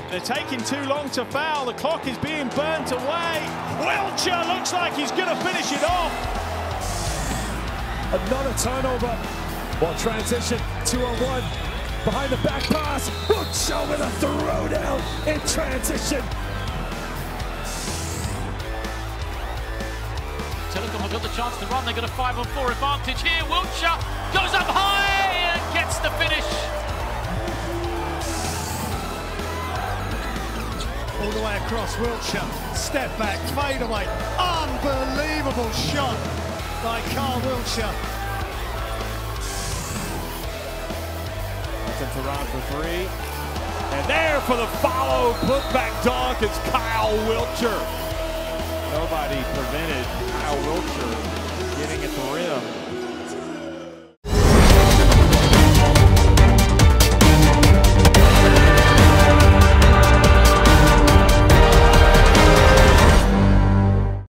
They're taking too long to foul. The clock is being burnt away. Wiltjer looks like he's going to finish it off. Another turnover. Well, transition, 2-on-1. Behind the back pass. Wiltjer with a throwdown in transition. Telekom have got the chance to run. They've got a 5-on-4 advantage here. Wiltjer goes up high and gets the finish. All the way across, Wiltjer. Step back, fade away. Unbelievable shot by Kyle Wiltjer. That's to run for three. And there for the follow, put back dunk is Kyle Wiltjer. Nobody prevented Kyle Wiltjer getting at the rim.